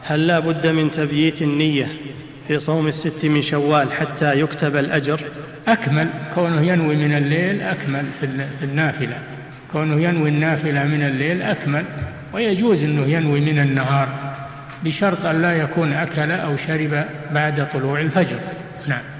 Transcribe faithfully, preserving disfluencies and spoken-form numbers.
هل لا بد من تبييت النية في صوم الست من شوال حتى يكتب الأجر؟ أكمل، كونه ينوي من الليل أكمل في النافلة، كونه ينوي النافلة من الليل أكمل، ويجوز أنه ينوي من النهار بشرط أن لا يكون أكل أو شرب بعد طلوع الفجر. نعم.